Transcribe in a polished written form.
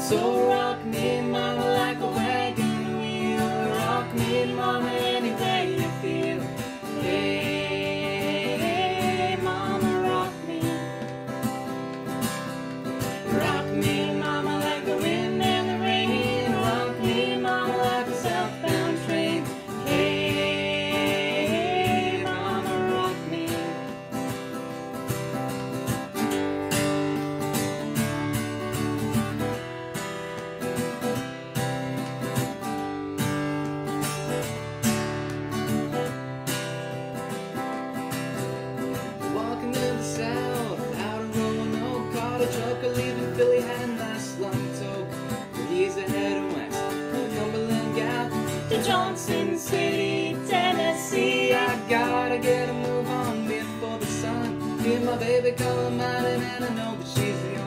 So rock me, mama, like a wagon wheel. Rock me, mama, any way you feel. Hey, mama, rock me. Rock me, mama, like the wind and the rain. Rock me, mama, like a southbound train. Hey, mama, rock me. Walking to the south, out of Roanoke, caught a trucker leaving Philly, had a nice long toke. He's heading west, from Cumberland Gap to Johnson City, Tennessee. I gotta get a move on before the sun. Hear my baby calling mine, and I know that she's the